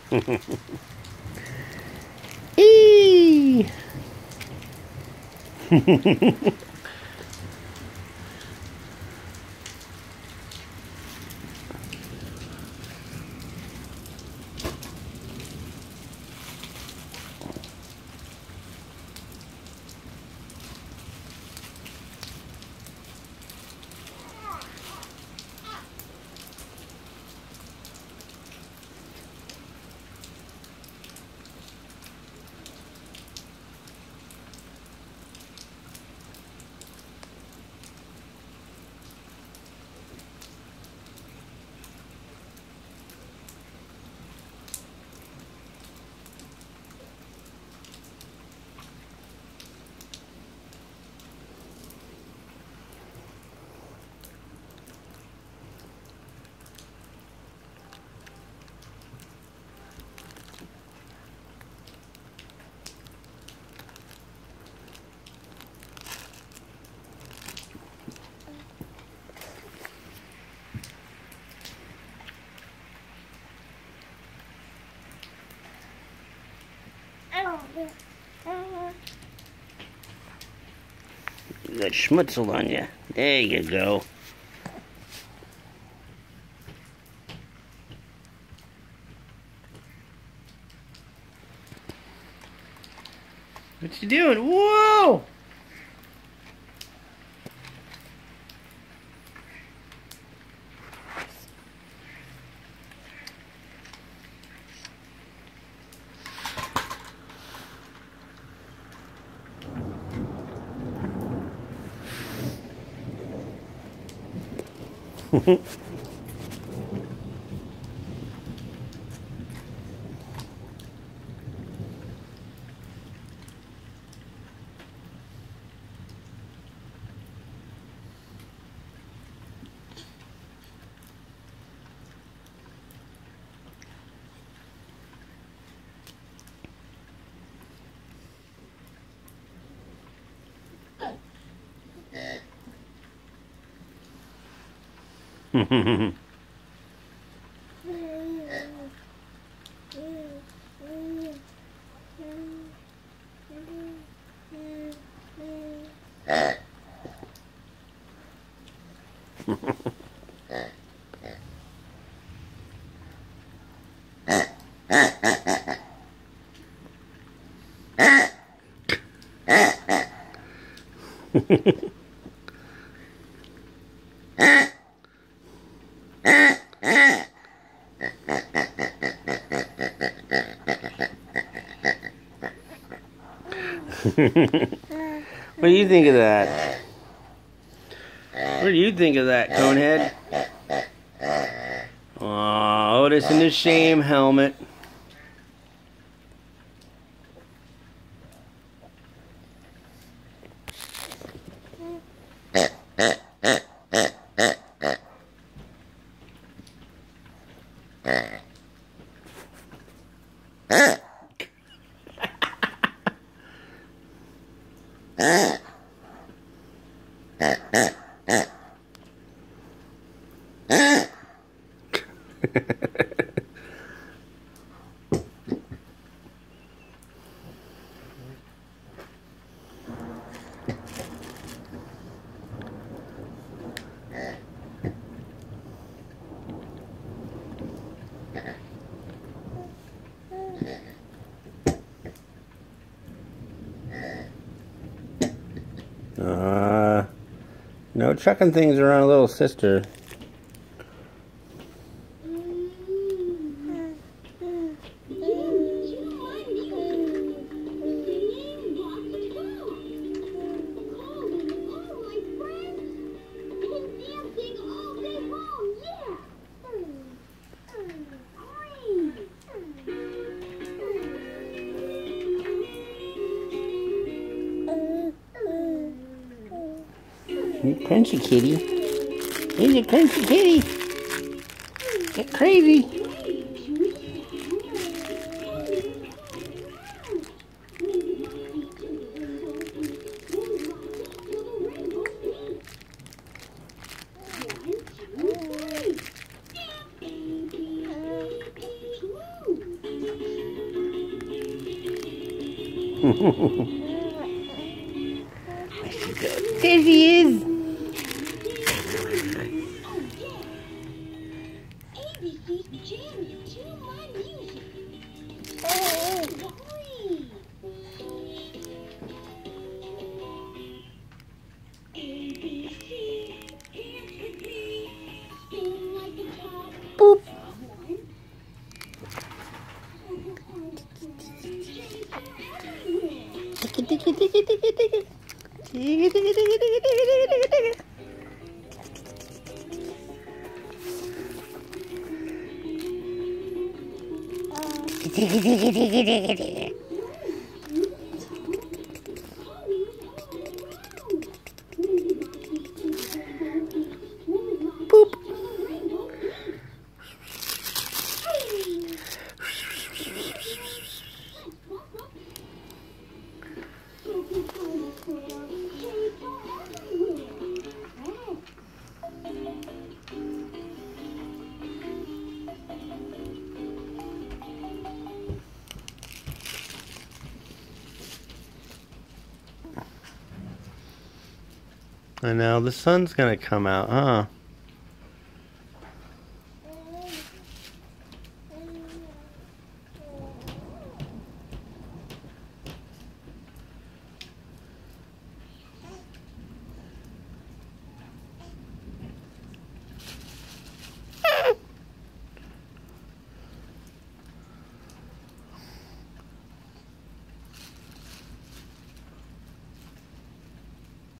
Eee! You got schmutzel on you. There you go. What you doing? Whoa! What do you think of that? What do you think of that, Conehead? Oh, Otis in his shame helmet. No chucking things around a little sister. You crunchy kitty. He's a crunchy kitty. Get crazy. Where'd she go? There she is! Boop! Dig it, dig it, dig it, dig it, dig it. Dig it, dig it, dig it, dig it, dig it, dig it, dig it. Dig it, dig it, dig it, dig it, dig it. Boop. I know, the sun's gonna come out, huh?